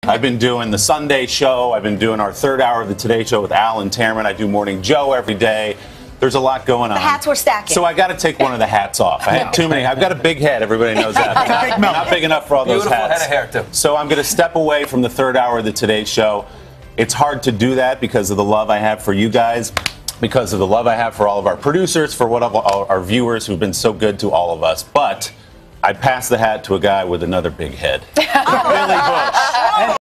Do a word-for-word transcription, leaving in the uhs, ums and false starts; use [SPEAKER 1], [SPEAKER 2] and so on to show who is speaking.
[SPEAKER 1] I've been doing the Sunday show. I've been doing our third hour of the Today Show with Alan Tamron. I do Morning Joe every day. There's a lot going on.
[SPEAKER 2] The hats were stacking.
[SPEAKER 1] So I got to take one of the hats off. I had too many. I've got a big head. Everybody knows that. Not, not big enough for all those
[SPEAKER 3] Beautiful
[SPEAKER 1] hats.
[SPEAKER 3] head of hair, too.
[SPEAKER 1] So I'm going to step away from the third hour of the Today Show. It's hard to do that because of the love I have for you guys, because of the love I have for all of our producers, for what of all our viewers who've been so good to all of us. But I pass the hat to a guy with another big head. Billy Bush.